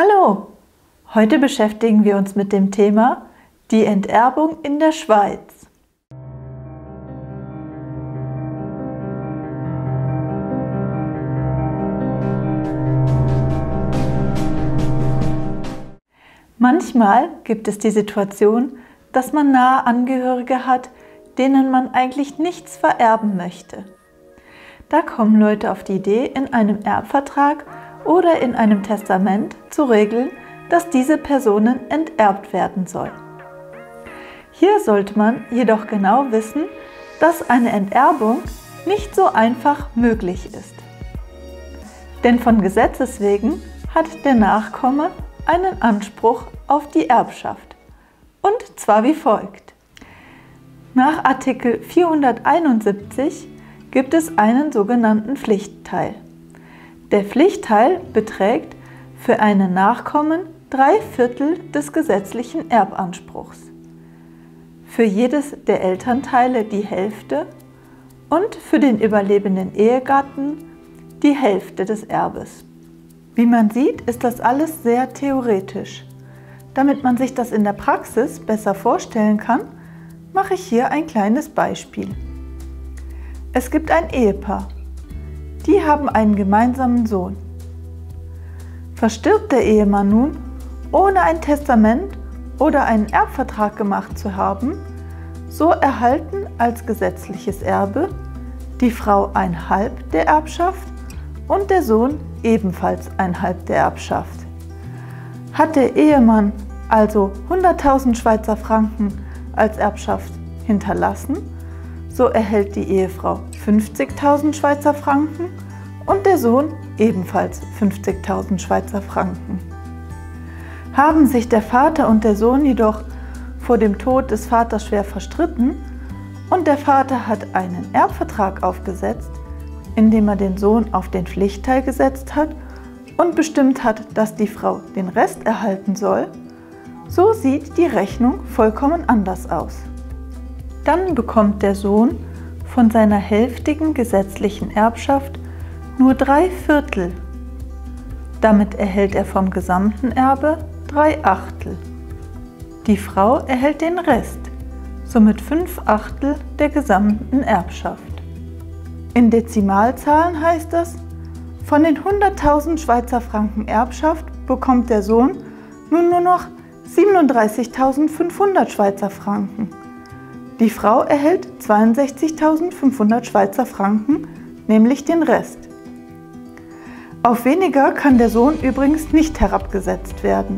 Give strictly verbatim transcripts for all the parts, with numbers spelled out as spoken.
Hallo! Heute beschäftigen wir uns mit dem Thema die Enterbung in der Schweiz. Manchmal gibt es die Situation, dass man nahe Angehörige hat, denen man eigentlich nichts vererben möchte. Da kommen Leute auf die Idee, in einem Erbvertrag oder in einem Testament zu regeln, dass diese Personen enterbt werden sollen. Hier sollte man jedoch genau wissen, dass eine Enterbung nicht so einfach möglich ist. Denn von Gesetzes wegen hat der Nachkomme einen Anspruch auf die Erbschaft. Und zwar wie folgt. Nach Artikel vierhunderteinundsiebzig gibt es einen sogenannten Pflichtteil. Der Pflichtteil beträgt für einen Nachkommen drei Viertel des gesetzlichen Erbanspruchs. Für jedes der Elternteile die Hälfte und für den überlebenden Ehegatten die Hälfte des Erbes. Wie man sieht, ist das alles sehr theoretisch. Damit man sich das in der Praxis besser vorstellen kann, mache ich hier ein kleines Beispiel. Es gibt ein Ehepaar. Die haben einen gemeinsamen Sohn. Verstirbt der Ehemann nun, ohne ein Testament oder einen Erbvertrag gemacht zu haben, so erhalten als gesetzliches Erbe die Frau ein Halb der Erbschaft und der Sohn ebenfalls ein Halb der Erbschaft. Hat der Ehemann also hunderttausend Schweizer Franken als Erbschaft hinterlassen, so erhält die Ehefrau fünfzigtausend Schweizer Franken und der Sohn ebenfalls fünfzigtausend Schweizer Franken. Haben sich der Vater und der Sohn jedoch vor dem Tod des Vaters schwer verstritten und der Vater hat einen Erbvertrag aufgesetzt, indem er den Sohn auf den Pflichtteil gesetzt hat und bestimmt hat, dass die Frau den Rest erhalten soll, so sieht die Rechnung vollkommen anders aus. Dann bekommt der Sohn von seiner hälftigen gesetzlichen Erbschaft nur drei Viertel. Damit erhält er vom gesamten Erbe drei Achtel. Die Frau erhält den Rest, somit fünf Achtel der gesamten Erbschaft. In Dezimalzahlen heißt das, von den hunderttausend Schweizer Franken Erbschaft bekommt der Sohn nun nur noch siebenunddreißigtausendfünfhundert Schweizer Franken. Die Frau erhält zweiundsechzigtausendfünfhundert Schweizer Franken, nämlich den Rest. Auf weniger kann der Sohn übrigens nicht herabgesetzt werden.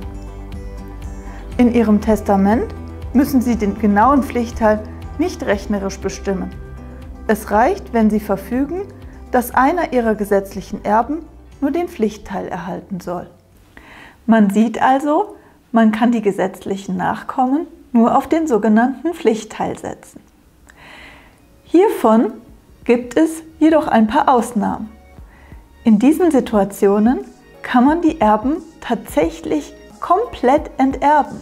In ihrem Testament müssen Sie den genauen Pflichtteil nicht rechnerisch bestimmen. Es reicht, wenn Sie verfügen, dass einer Ihrer gesetzlichen Erben nur den Pflichtteil erhalten soll. Man sieht also, man kann die gesetzlichen Nachkommen nur auf den sogenannten Pflichtteil setzen. Hiervon gibt es jedoch ein paar Ausnahmen. In diesen Situationen kann man die Erben tatsächlich komplett enterben.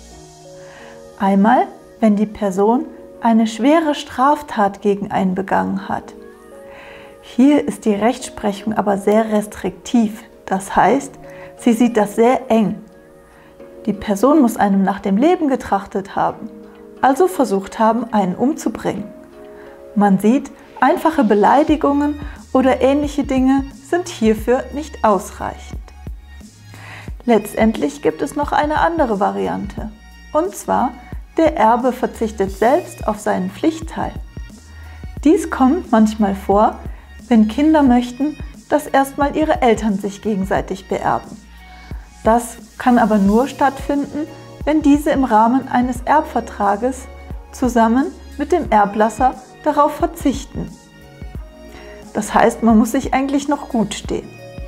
Einmal, wenn die Person eine schwere Straftat gegen einen begangen hat. Hier ist die Rechtsprechung aber sehr restriktiv, das heißt, sie sieht das sehr eng. Die Person muss einem nach dem Leben getrachtet haben, also versucht haben, einen umzubringen. Man sieht, einfache Beleidigungen oder ähnliche Dinge sind hierfür nicht ausreichend. Letztendlich gibt es noch eine andere Variante, und zwar der Erbe verzichtet selbst auf seinen Pflichtteil. Dies kommt manchmal vor, wenn Kinder möchten, dass erstmal ihre Eltern sich gegenseitig beerben. Das kann aber nur stattfinden, wenn diese im Rahmen eines Erbvertrages zusammen mit dem Erblasser darauf verzichten. Das heißt, man muss sich eigentlich noch gut stehen.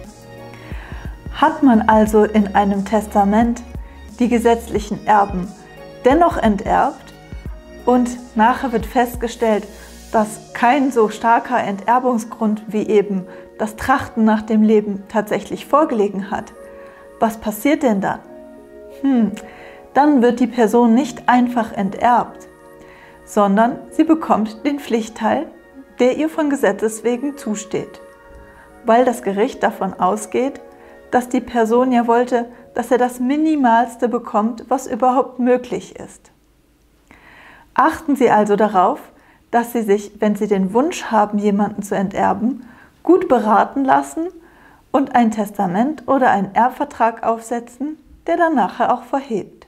Hat man also in einem Testament die gesetzlichen Erben dennoch enterbt und nachher wird festgestellt, dass kein so starker Enterbungsgrund wie eben das Trachten nach dem Leben tatsächlich vorgelegen hat, was passiert denn dann? Hm, dann wird die Person nicht einfach enterbt, sondern sie bekommt den Pflichtteil, der ihr von Gesetzes wegen zusteht, weil das Gericht davon ausgeht, dass die Person ja wollte, dass er das Minimalste bekommt, was überhaupt möglich ist. Achten Sie also darauf, dass Sie sich, wenn Sie den Wunsch haben, jemanden zu enterben, gut beraten lassen und ein Testament oder einen Erbvertrag aufsetzen, der dann nachher auch verhebt.